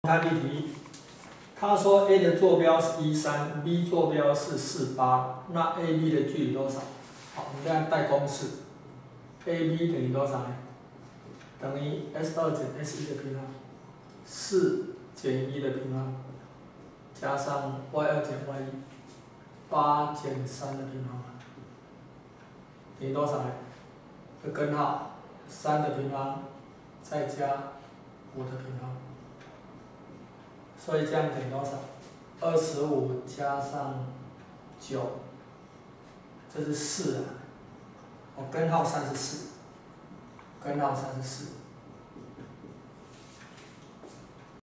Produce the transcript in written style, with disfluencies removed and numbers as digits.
看例题，他说 A 的坐标是13，B 坐标是48，那 AB 的距离多少？好，我们现在带公式 ，AB 等于多少呢？等于 S2减 S1的平方，4减1的平方，加上 Y2减 Y1，8减3的平方，等于多少呢？这根号3的平方再加5的平方。 所以这样等于多少？25加上9，这是4啊。根号34，根号34。